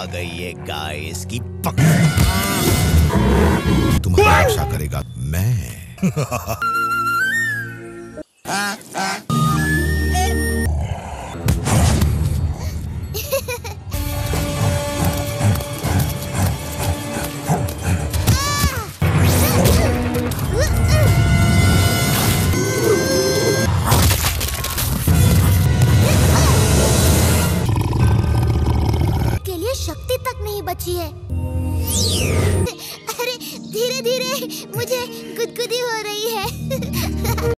गई ये गाय, इसकी पकड़। तुम्हारी रक्षा करेगा मैं।